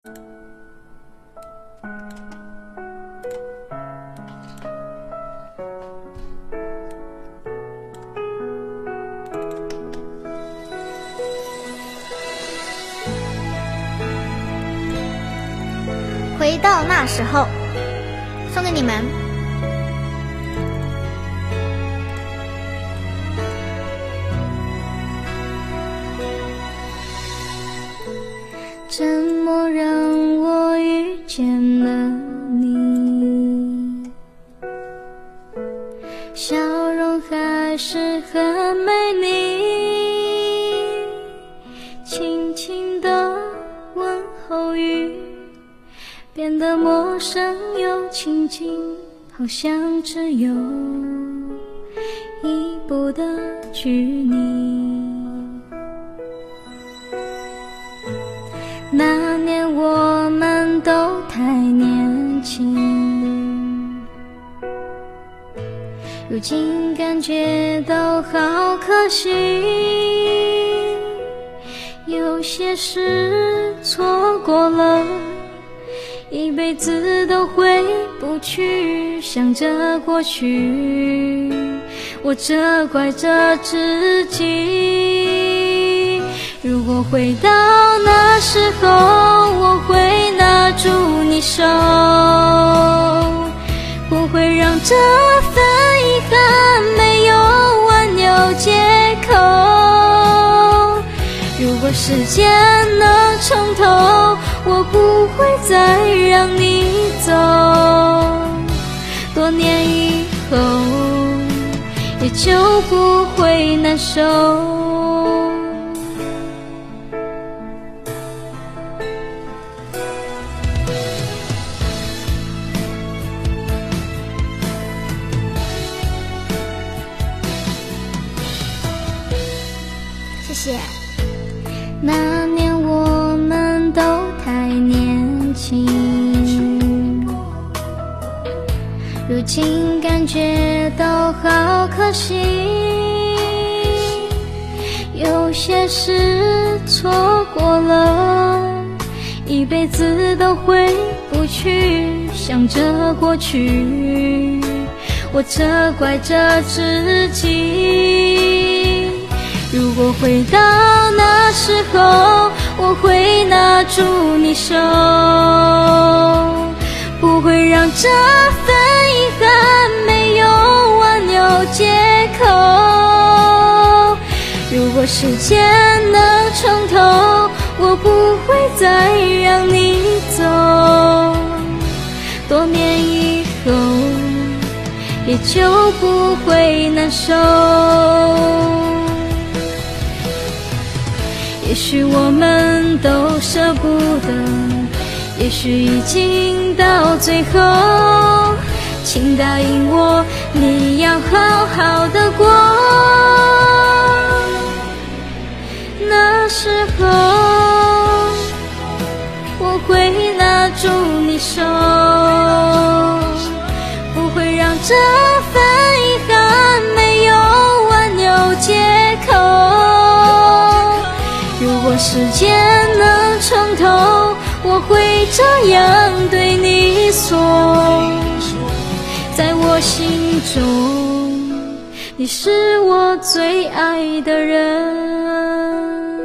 回到那时候，送给你们。 怎么让我遇见了你？笑容还是很美丽，轻轻的问候语变得陌生又亲近，好像只有一步的距离。那年我们都太年轻，如今感觉都好可惜，有些事错过了一辈子都回不去，想着过去我责怪着自己。如果回到那时候，我会拿住你手，不会让这份遗憾没有挽留借口。如果时间能重头，我不会再让你走，多年以后也就不会难受。 谢谢。 那年我们都太年轻，如今感觉都好可惜，有些事错过了一辈子都回不去，想着过去我责怪着自己。如果回到那时候，我会拿住你手，不会让这份遗憾没有挽留借口。如果时间能重头，我不会再让你走，多年以后也就不会难受。也许我们都舍不得，也许已经到最后，请答应我，你要好好的过。那时候我会拿住你手，不会让这份遗憾没有挽留借口。如果时间能重头，我会这样对你说，在我心中你是我最爱的人。